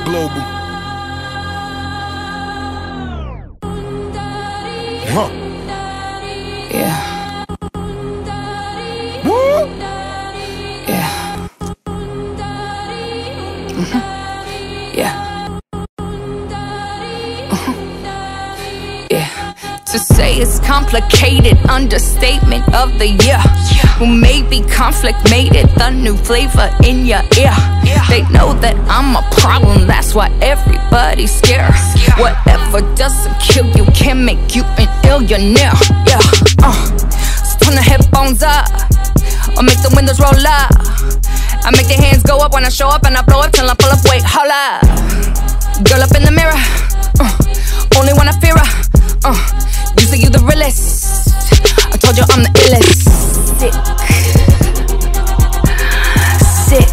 Global. Huh. Yeah. Woo! Yeah. Yeah. Yeah. To say it's complicated, understatement of the year. Who maybe conflict made it the new flavor in your ear. They know that I'm a problem, that's why everybody's scared. Whatever doesn't kill you can make you an illionaire. Yeah. So turn the headphones up, or make the windows roll up. I make the hands go up when I show up, and I blow up till I pull up. Wait, hold up. Girl up in the mirror, only when I fear her. You say you the realest, I told you I'm the illest. Sick, sick,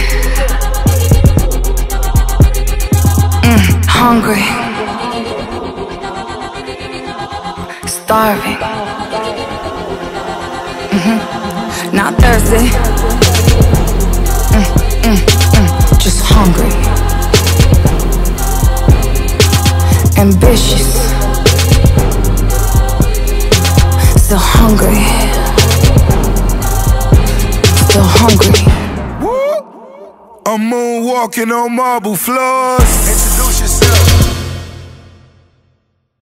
hungry, starving, not thirsty, just hungry, ambitious, still hungry, still hungry. I'm moonwalking on marble floors.